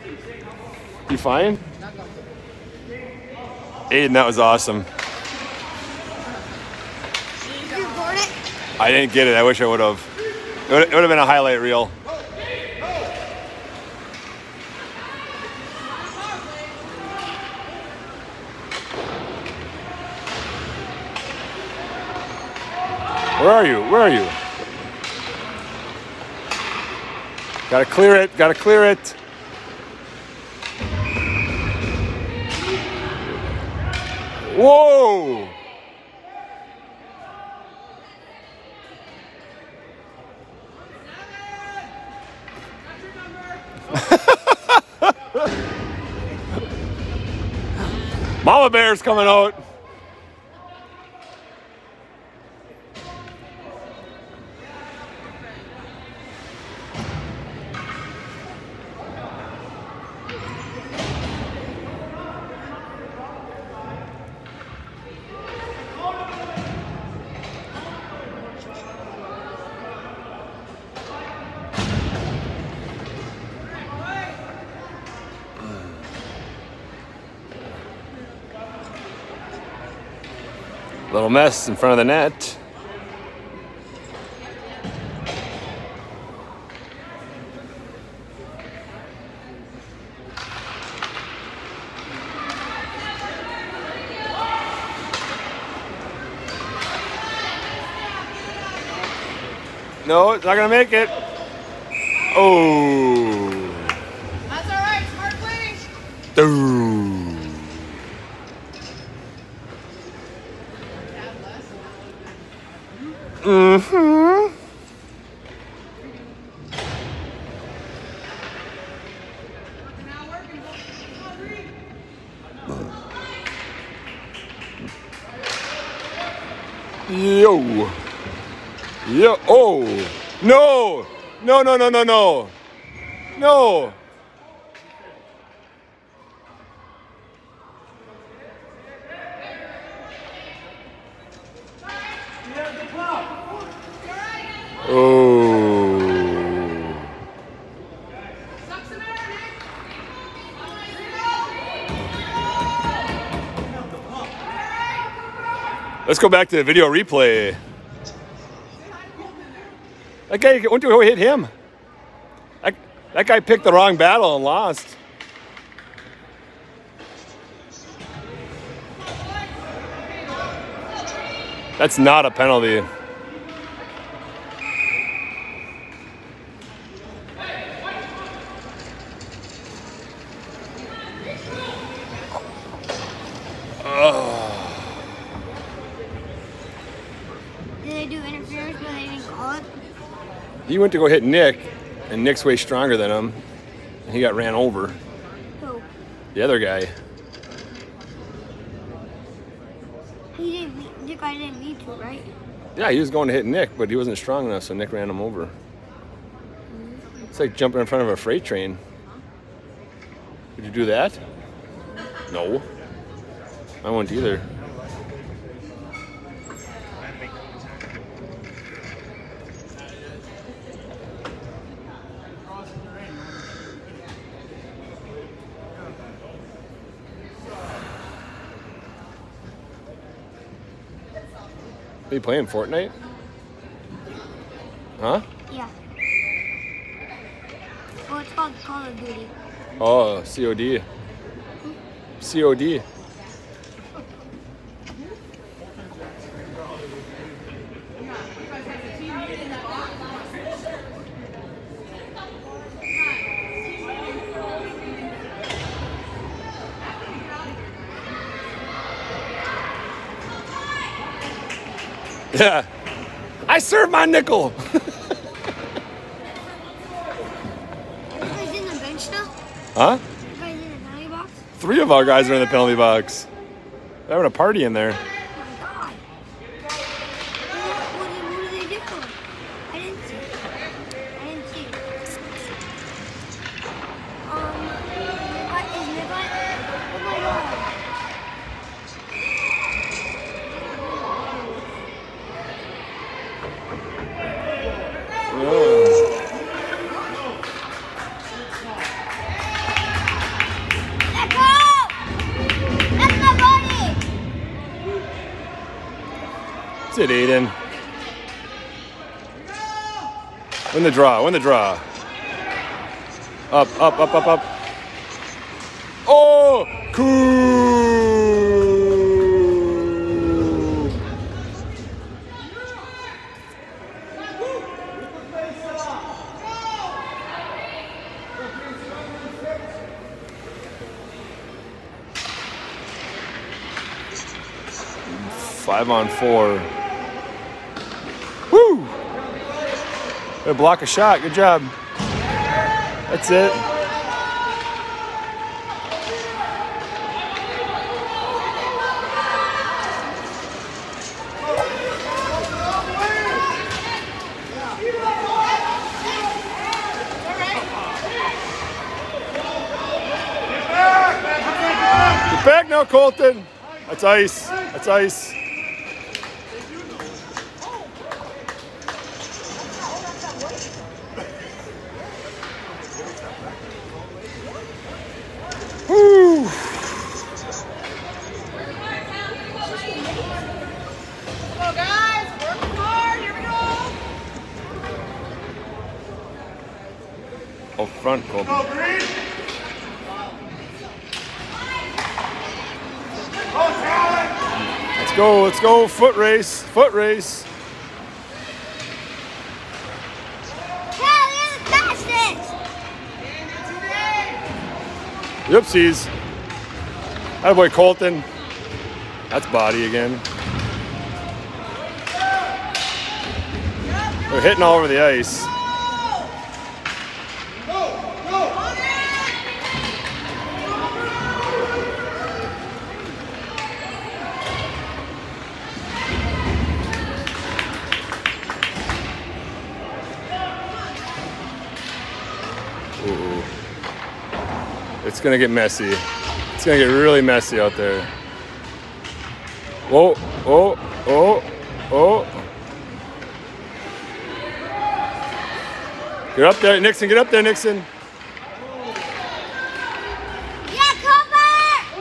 You fine? Aiden, that was awesome. Did you record it? I didn't get it. I wish I would have. It would have been a highlight reel. Where are you? Where are you? Gotta clear it. Gotta clear it. Whoa! Mama Bear's coming out. Little mess in front of the net. No, it's not gonna make it. Oh. That's all right. Smart wings. Ooh. Mm-hmm. Yo. Yo. Oh. No. No, no, no, no, no. No. Oh. Let's go back to the video replay. That guy went to go hit him. That guy picked the wrong battle and lost. That's not a penalty. Did they do interference but they didn't call it? He went to go hit Nick, and Nick's way stronger than him. He got ran over. Who? The other guy. Nick, I didn't need to, right? Yeah, he was going to hit Nick, but he wasn't strong enough, so Nick ran him over. It's like jumping in front of a freight train. Did you do that? No. I won't either. Are you playing Fortnite? Huh? Yeah. Well, it's called Call of Duty. Oh, COD. COD. Yeah. I served my nickel. You guys in the bench now? Huh? You guys in the penalty box? 3 of our guys are in the penalty box. They're having a party in there. Oh my god. What did they do for him? I didn't see it. I didn't see it. Is Nikolai? Oh my god. it, Aiden. Win the draw, win the draw. Up, up, up, up, up. Oh, cool. 5-on-4. Woo! Good block a shot. Good job. That's it. Get back now, Colton. That's ice. That's ice. Woo. Come on, guys. Work hard. Here we go. Oh, front, Colton. Go, Green. Go, Talon. Let's go, let's go. Foot race, foot race. Cal, you're the fastest. Oopsies. That boy Colton. That's body again. They're hitting all over the ice. Ooh. It's gonna get messy. It's gonna get really messy out there. Whoa, oh, oh, oh. Get up there, Nixon, get up there, Nixon. Yeah, cover.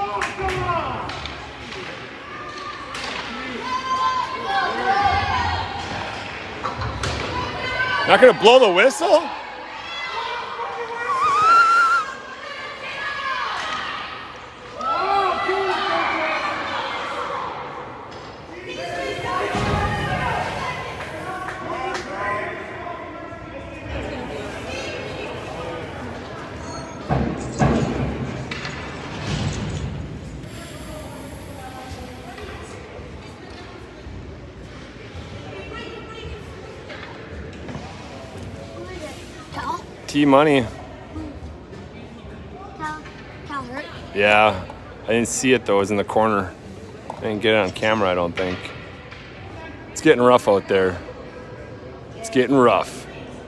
Not gonna blow the whistle? Cal, T-money. Cal hurt. Yeah, I didn't see it though, it was in the corner. I didn't get it on camera, I don't think. It's getting rough out there. It's getting rough.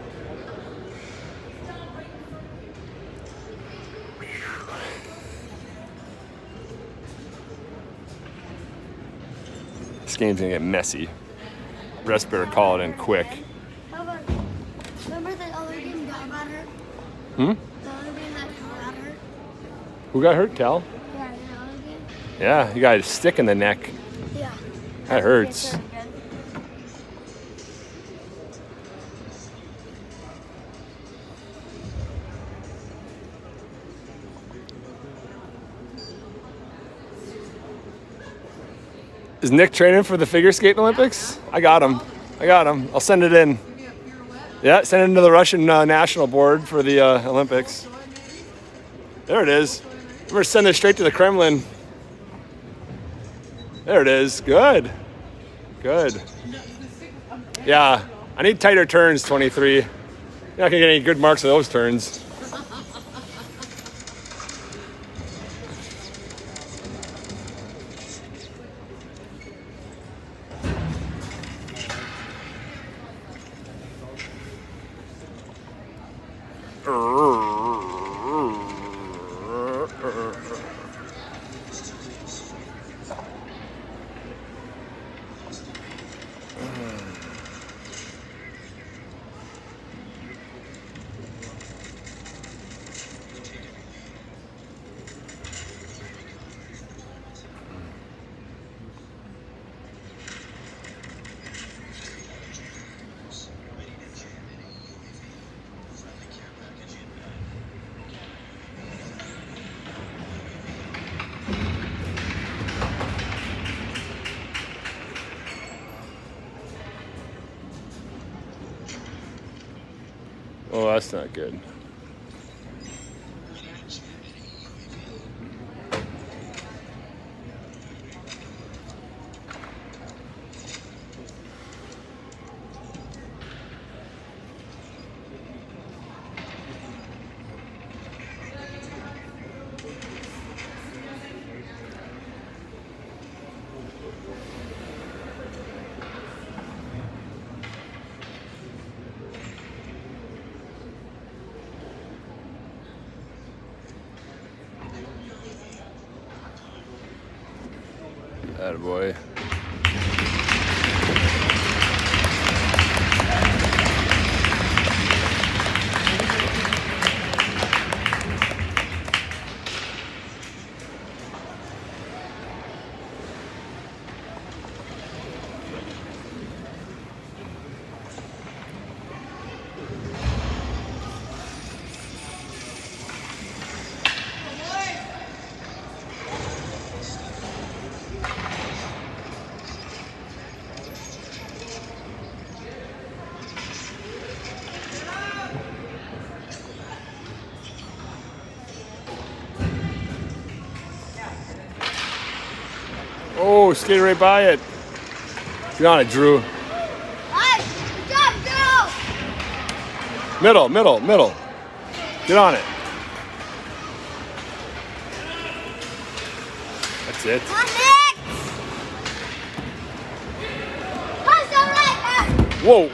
This game's gonna get messy. Refs better call it in quick. How about, remember the other game that got hurt? Hmm? The other game that got hurt? Who got hurt, Cal? Yeah, the other game? Yeah, you got a stick in the neck. Yeah. That hurts. Gets hurt again. Is Nick training for the figure skating Olympics? I got him. I got him. I'll send it in. Yeah, send it into the Russian national board for the Olympics. There it is. I'm gonna send this straight to the Kremlin. There it is. Good. Good. Yeah, I need tighter turns, 23. You're not gonna get any good marks of those turns. Oh, that's not good. Attaboy. Oh, skated right by it. Get on it, Drew. Nice. Good job, girl. Middle, middle, middle. Get on it. That's it. Come on, Nick. Pass the right. Whoa.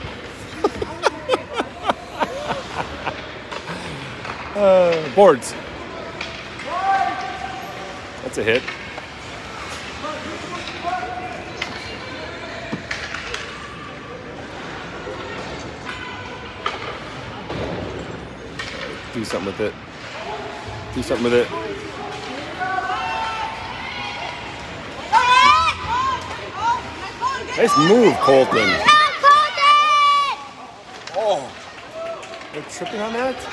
Boards. That's a hit. Do something with it. Do something with it. Nice move, Colton. Oh, they're tripping on that?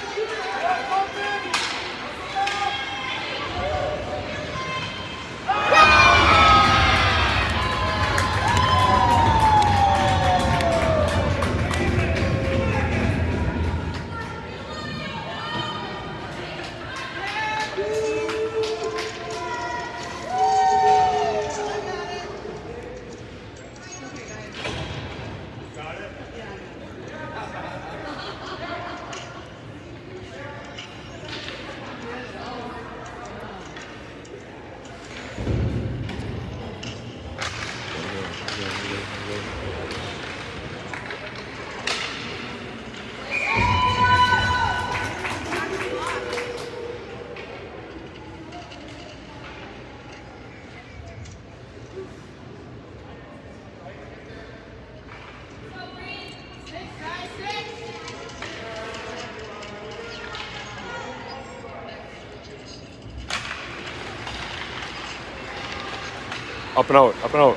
Up and out, up and out.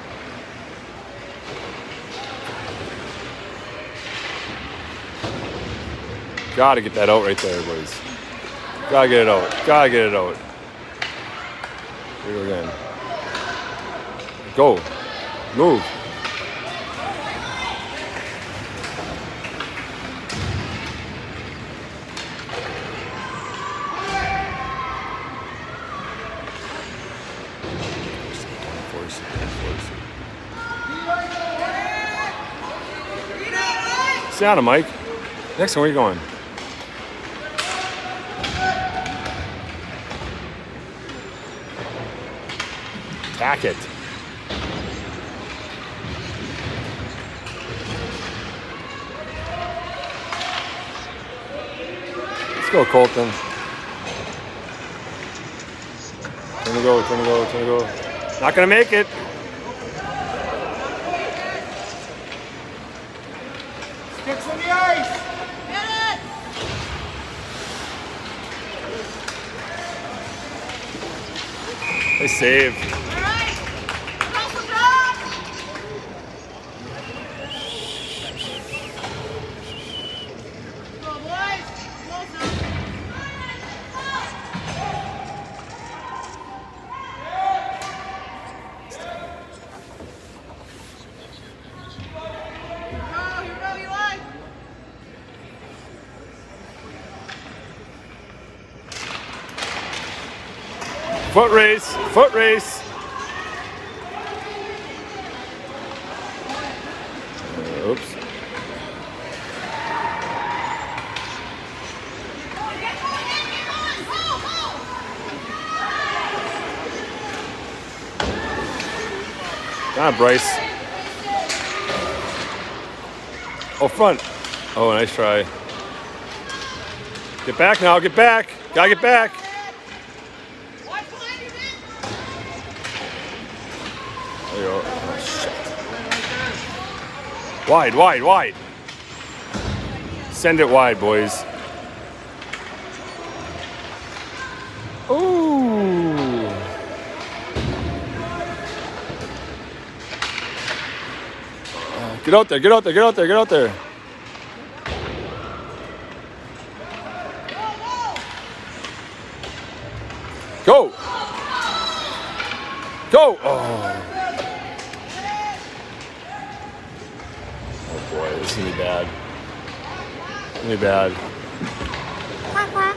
Gotta get that out right there, boys. Gotta get it out. Gotta get it out. Here we go again. Go. Move. Stay on him, Mike. Next one, where are you going? Attack it. Let's go, Colton. Turn to go, turn to go, turn to go. Not gonna make it. Sticks in the ice. Get it! Nice save. All right. Cross the drop. Go, boys. Close now. Here we go, Eli. Foot race, foot race. Oops. Come on, Bryce. Oh, front. Oh, nice try. Get back now, get back. Gotta get back. There you go. Oh, shit. Wide, wide, wide. Send it wide, boys. Ooh. Get out there, get out there, get out there, get out there. Go! Go! Oh. Oh boy, this is gonna be bad. It's gonna be bad. Quack, quack.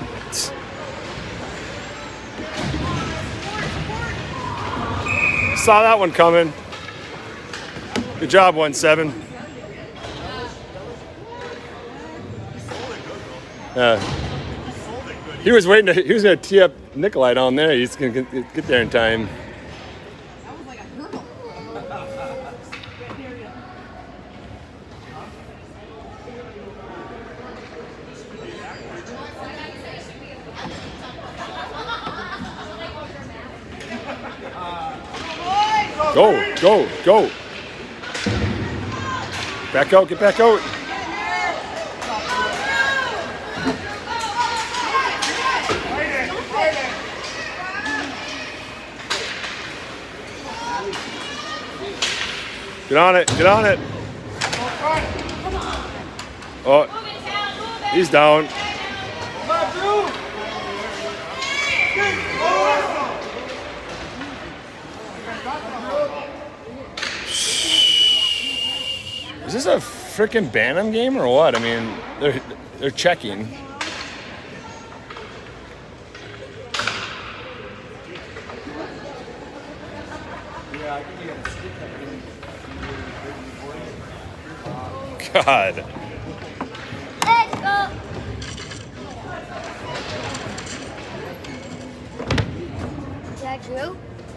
Saw that one coming. Good job, 1-7. He was waiting he was gonna tee up Nikolai down there. He's gonna get there in time. That was like a hurdle. Go, go, go. Back out, get back out. Get on it, get on it. Oh, he's down. Is this a freaking Bantam game or what? I mean, they're checking. God. Let's go. Is that Drew?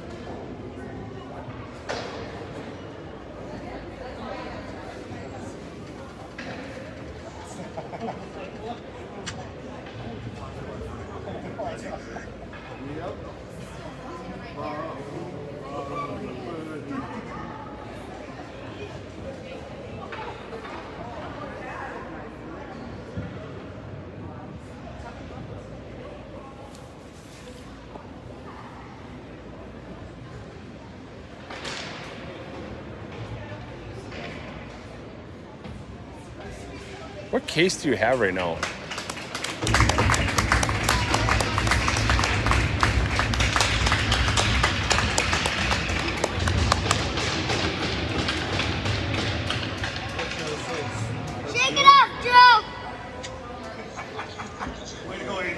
What case do you have right now? Shake it up, Drew. Way to go, Aiden.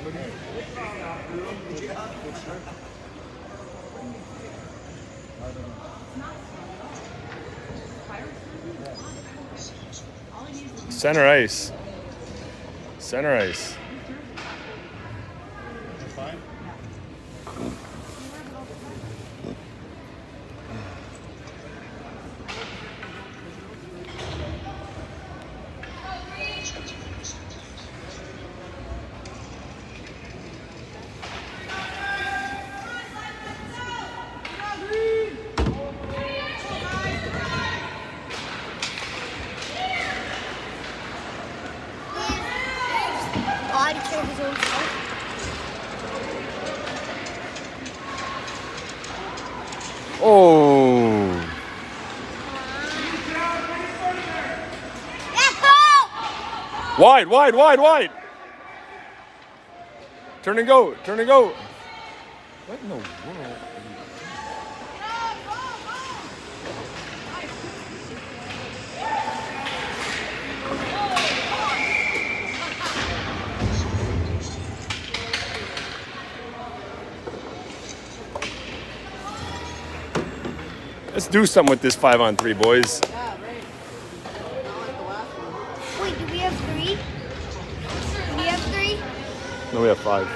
Center ice. Center ice. Fine. Body care his own stuff. Oh. Let's go. Wide, wide, wide, wide. Turn and go. Turn and go. What in the world? Let's do something with this 5-on-3, boys. Yeah, right. Not like the last one. Wait, do we have 3? Do we have 3? No, we have 5.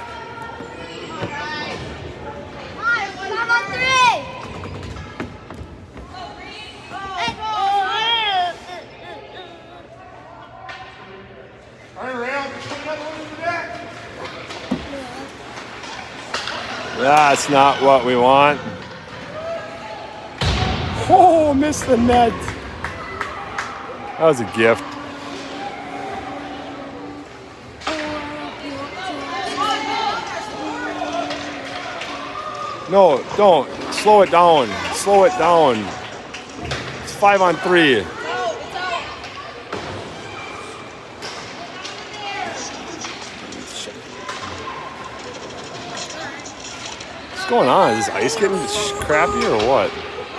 Hi, 5-on-3! Turn around. Put another one in the net. That's not what we want. Oh, missed the net. That was a gift. No, don't. Slow it down. Slow it down. It's 5-on-3. What's going on? Is this ice getting crappy or what?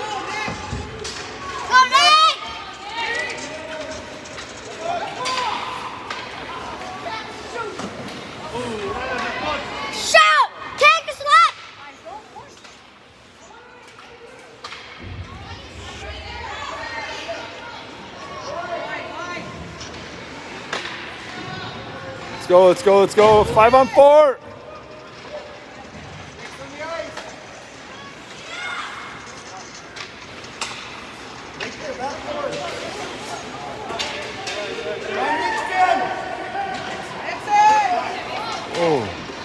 Go, Nick! Shoot! Take a slap! Let's go, let's go, let's go. 5-on-4. Oh.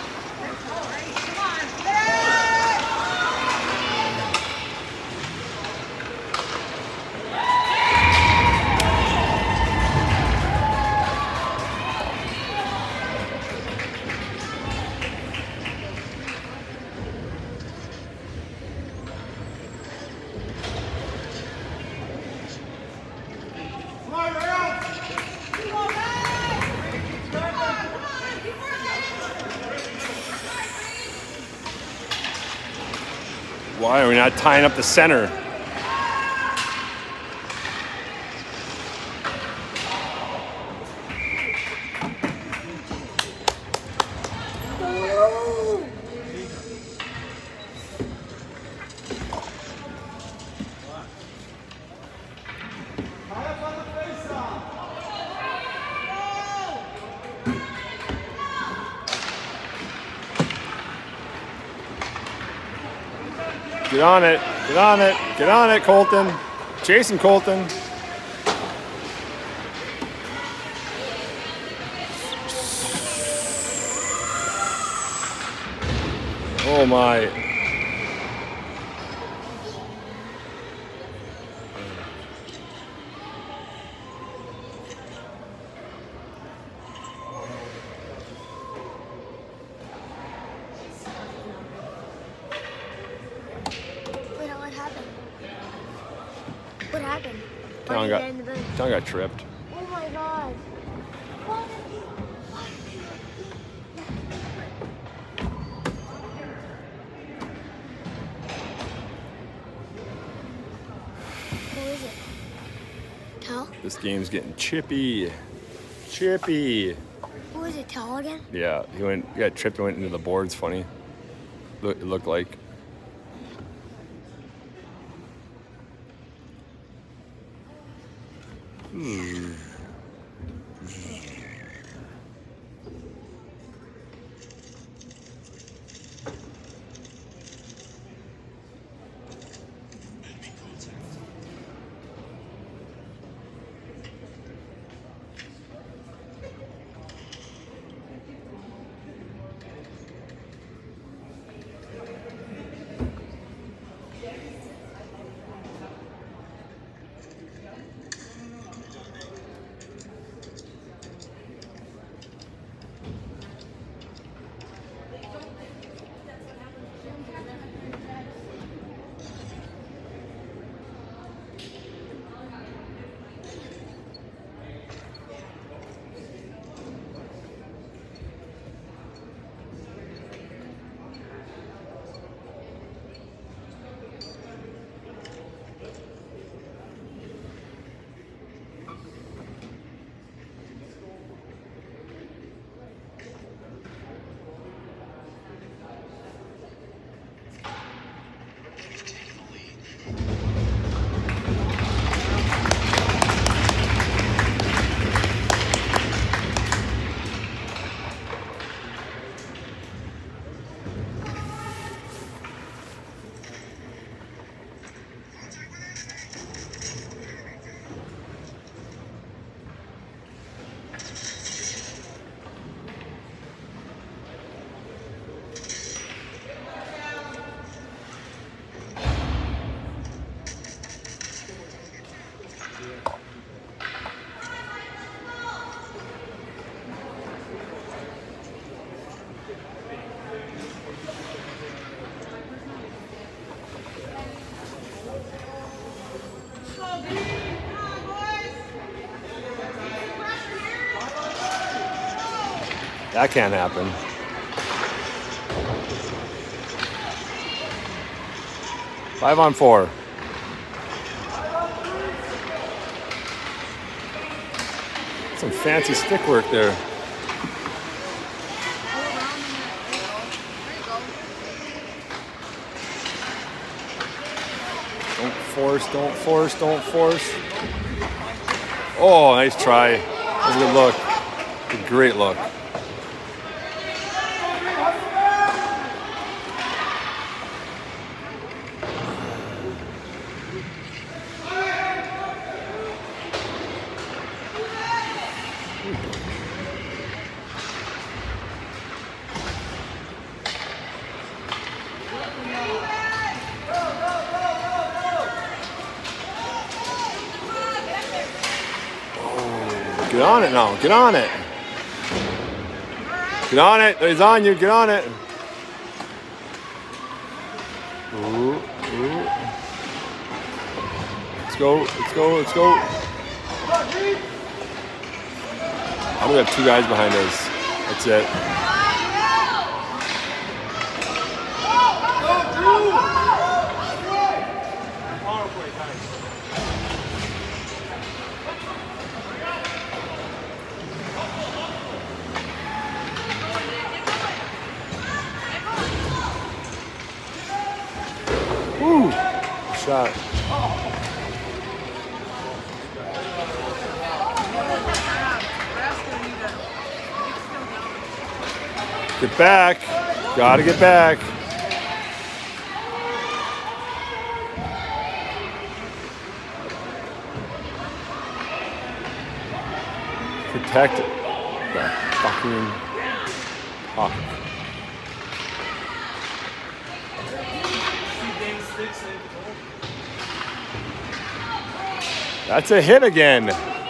Why are we not tying up the center? Get on it, get on it, get on it, Colton. Jason Colton. Oh my. What happened? What happened? Town Why did you get in the got, bed? Town got tripped. Oh my god. Who is it? Tal? This game's getting chippy. Chippy. Who is it? Tal again? Yeah, he got tripped and went into the boards funny. It looked like. That can't happen. Five on four. Some fancy stick work there. Don't force, don't force, don't force. Oh, nice try. That was a good look. A great look. Get on it now. Get on it. Get on it. He's on you. Get on it. Ooh, ooh. Let's go. Let's go. Let's go. I'm going to have two guys behind us. That's it. Woo! Shot. Get back. Gotta get back. Protect the fucking puck. That's a hit again.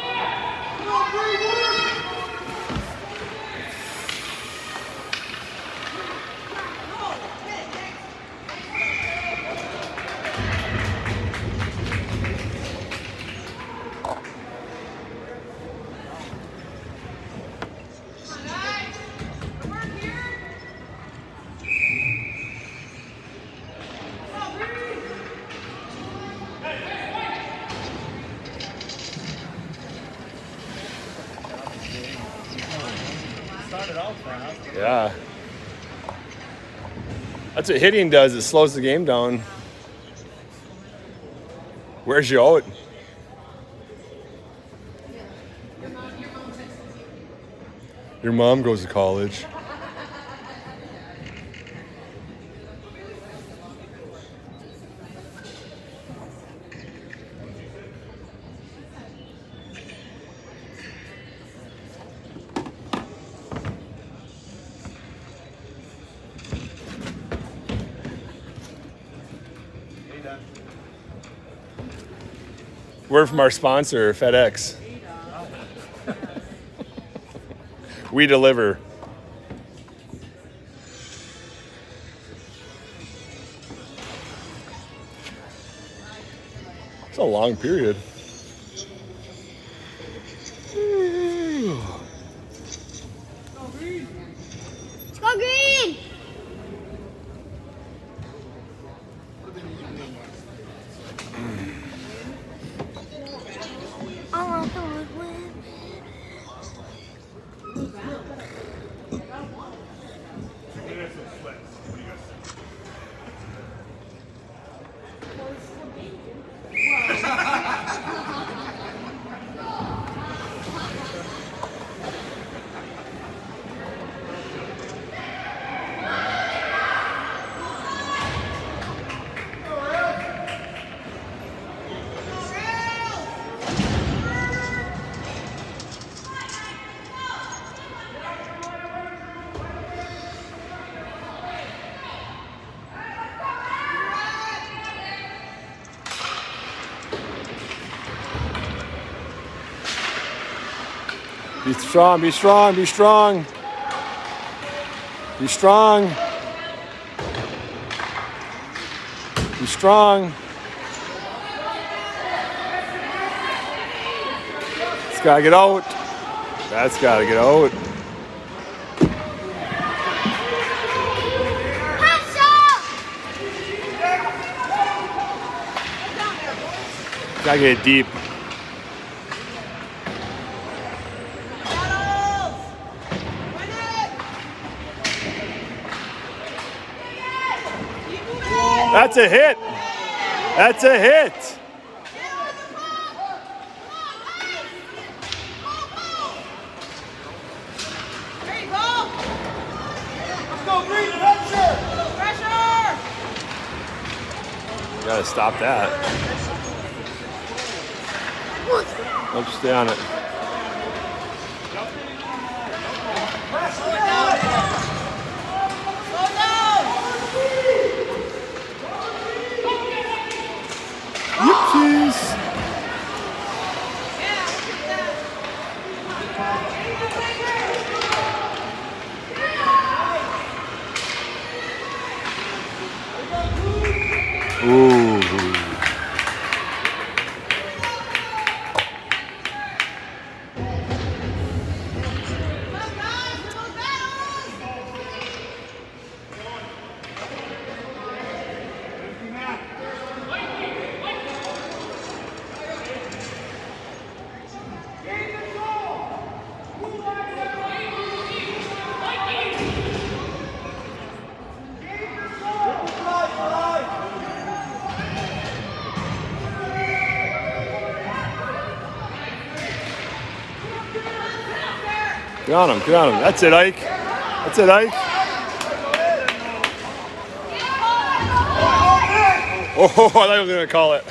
Yeah. That's what hitting does. It slows the game down. Where's your out? Your mom goes to college. Word from our sponsor, FedEx. We deliver. It's a long period. Let's go green! I want the woodwind. Be strong, be strong, be strong. Be strong. Be strong. It's gotta get out. That's gotta get out. Gotta get it deep. That's a hit. That's a hit. There you go. Let's go, Green, pressure! Pressure. You gotta stop that. Let's stay on it. Slow down. Yipsies. Yeah, Ooh. Get on him, get on him. That's it, Ike. That's it, Ike. Oh, I thought I was going to call it.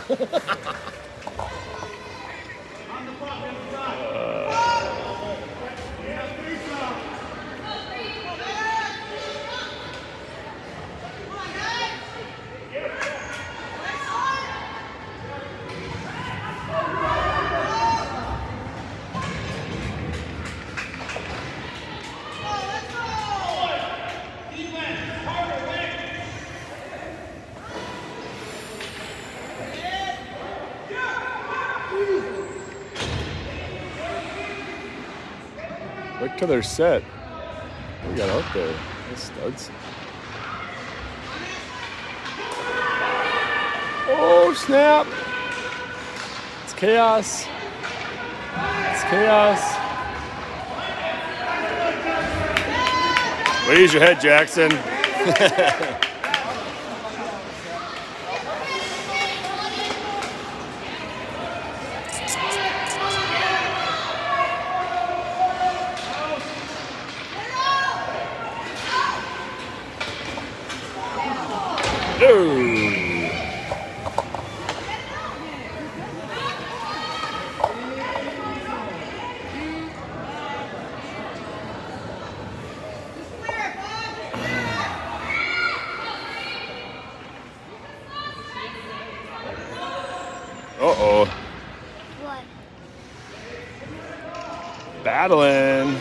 Look to their set. We got out there. Those studs. Oh, snap. It's chaos. It's chaos. Raise your head, Jackson. Uh-oh. What? Battling.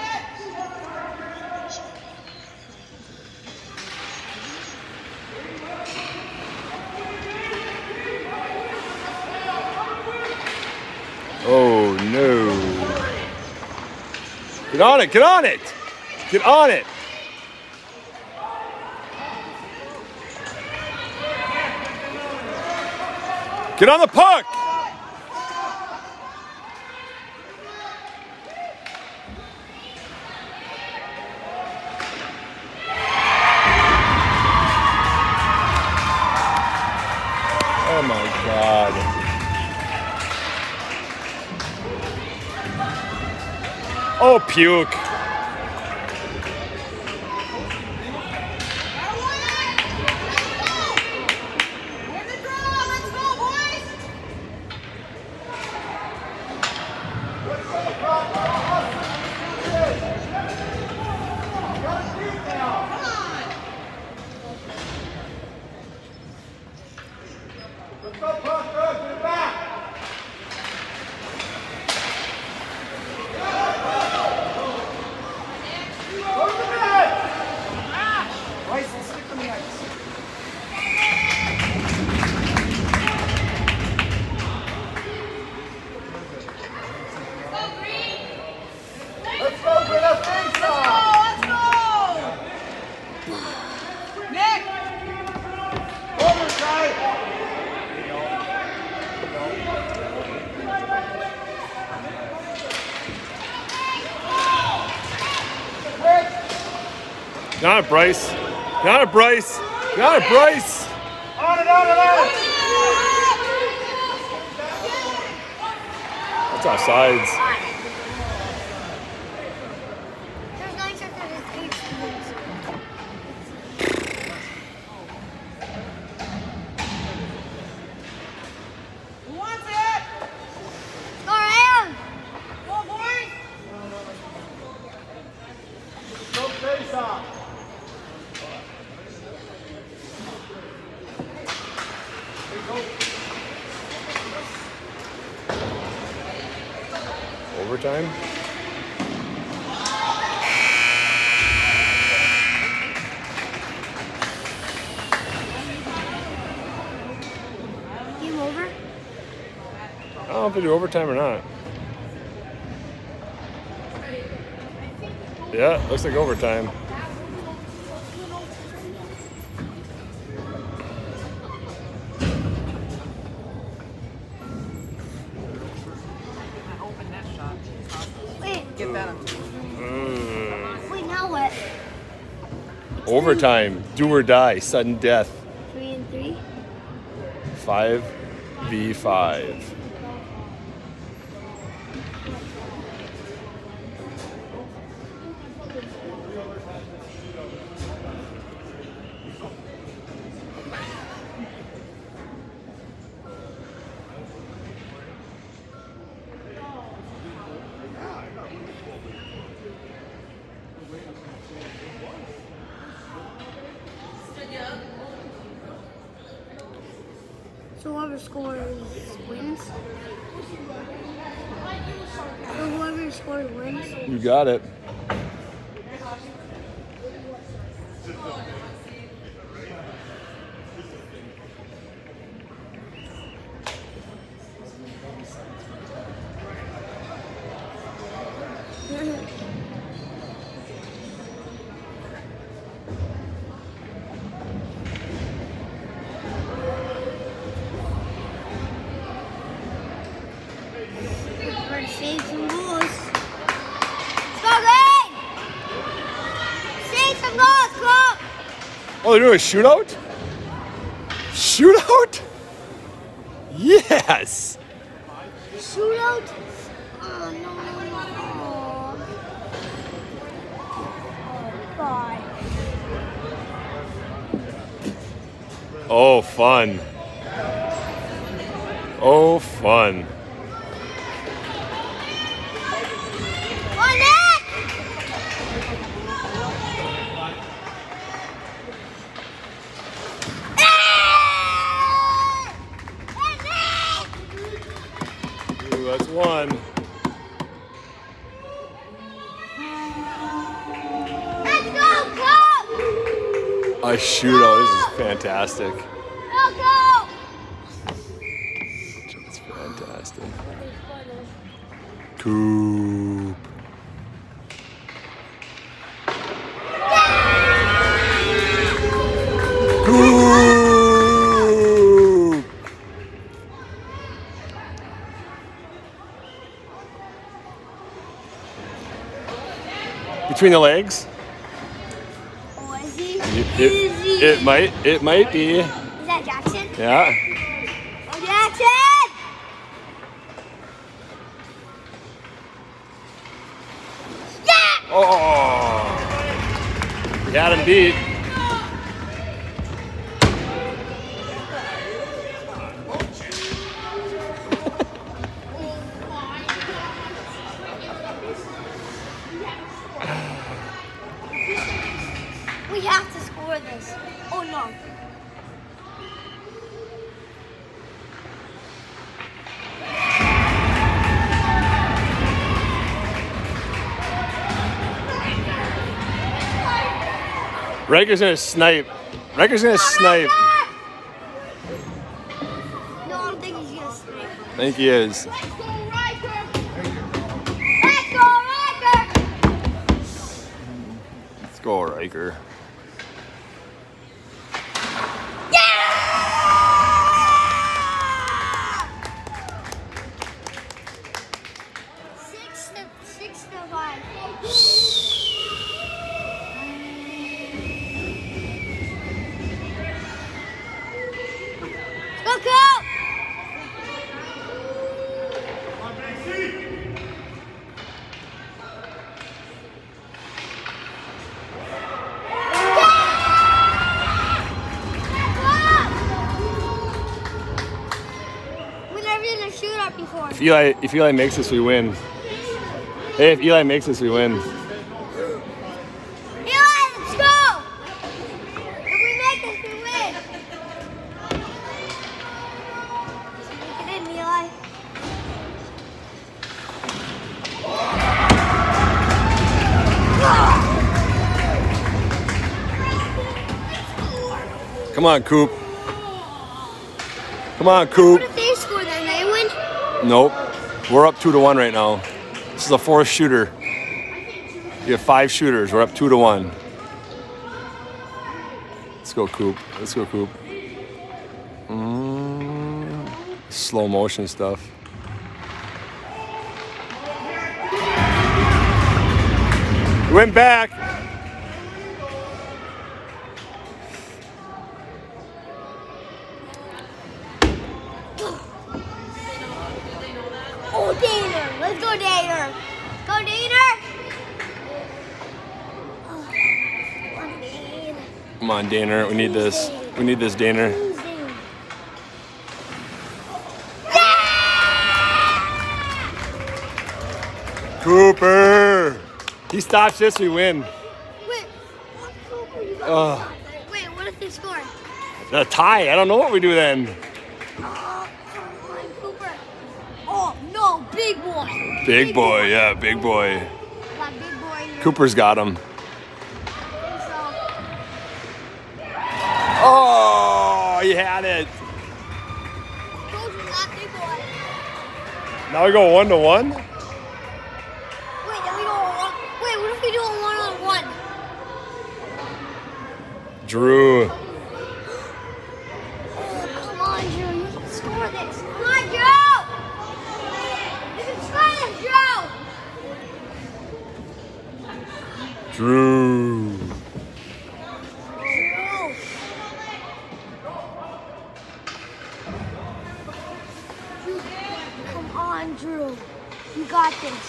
Oh, no. Get on it, get on it. Get on it. Get on the puck. Oh my God. Oh, puke. Let's go, Proctor, get it back! Got it, Bryce. Got it, Bryce. Got it, Bryce. On it, on it, on it. That's offsides. There's 9 seconds. There's 8 seconds. Who wants it? Go around. Go, boys. Go face off. Overtime. Game over. I don't know if they do overtime or not. Yeah, looks like overtime. Open that shot. Wait. Get better. Wait. Now what? Overtime. Do or die. Sudden death. 3 and 3. 5v5. So whoever scores wins. So whoever scores wins. You got it. We're save some goals. Let's go, Green! Save some goals, come on! Oh, they're doing a shootout? Shootout? Yes! Shootout? Oh, no. Oh, God. Oh, fun. Oh, fun. On it! Ooh, that's one. Let's go, go! A shootout. This is fantastic. Go, go! It's fantastic. Coop. Coop. Between the legs. Oh, is he? It might be. Is that Jackson? Yeah. Oh, Jackson! Yeah! Oh. We had him beat. We have to score this. Oh, no. Riker's gonna snipe. Riker's gonna snipe. No, I don't think he's gonna snipe. I think he is. Let's go, Riker! Let's go, Riker! Let's go, Riker. Six to 5. Eli makes this, we win. Hey, if Eli makes this, we win. Eli, let's go! If we make this, we win. Make it in, Eli. Come on, Coop. Come on, Coop. What if they score then? They win? Nope. We're up 2-1 right now. This is a 4th shooter. You have 5 shooters. We're up 2-1. Let's go, Coop. Let's go, Coop. Slow motion stuff. Went back. Oh, Daner. Let's go, Daner. Go, Daner. Come on, Daner. We need this. We need this, Daner. Cooper. He stops this, we win. Wait, wait, what if they score? A tie. I don't know what we do then. Oh, come on, Cooper. Oh, no, big boy. Big boy, yeah, big boy. Got big boy here. Cooper's got him. I think so. Oh, he had it. Told you not big boy. Now we go 1-1. Wait, then we go one. Wait, what if we do a 1-on-1? Drew. Oh, come on, Drew. You can score this. Come on, Drew. You can score this, Drew. Drew. Come on, Drew. You got this.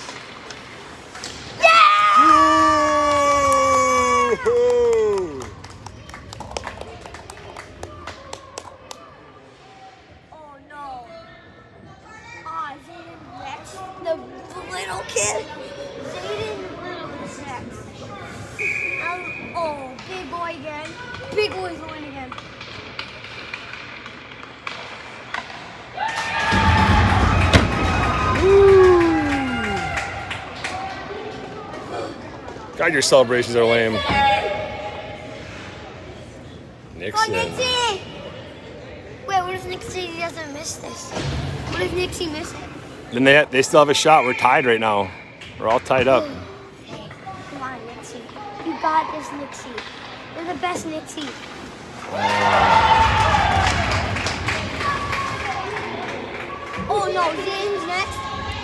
Woo-hoo! Oh no. Zayden Rex, the little kid. Zayden Rex. Oh, big boy again. Big boy's going again. God, your celebrations are lame. Nixon. Oh, Nixie! Wait, what if Nixie doesn't miss this? What if Nixie misses it? Then they still have a shot. We're tied right now. We're all tied up. Come on, Nixie. You got this, Nixie. You're the best, Nixie. Oh no, Zayden's next.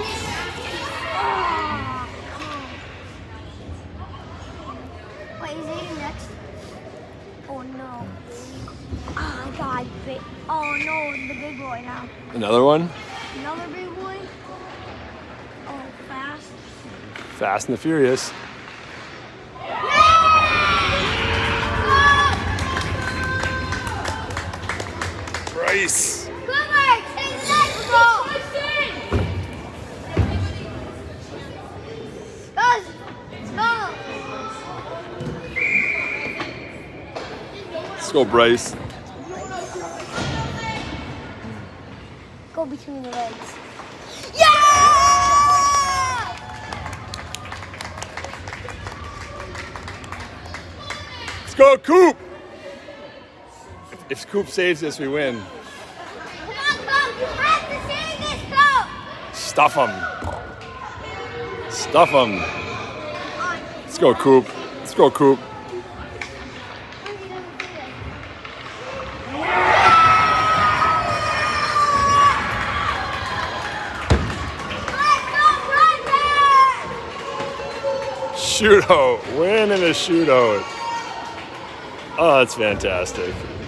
Wait, is Zayden next? Oh no. Ah, God, big. Oh no, the big boy now. Another one? Another big boy. Oh, fast. Fast and the Furious. Bryce. Cooper, stay next, bro. Let's go. Let's go, Bryce. Go between the legs. Yeah! Let's go, Coop. If Coop saves this, we win. Come on, Coop. You have to save this, Coop. Stuff him. Stuff him. Let's go, Coop. Let's go, Coop. Shootout. Win in a shootout. Oh, that's fantastic.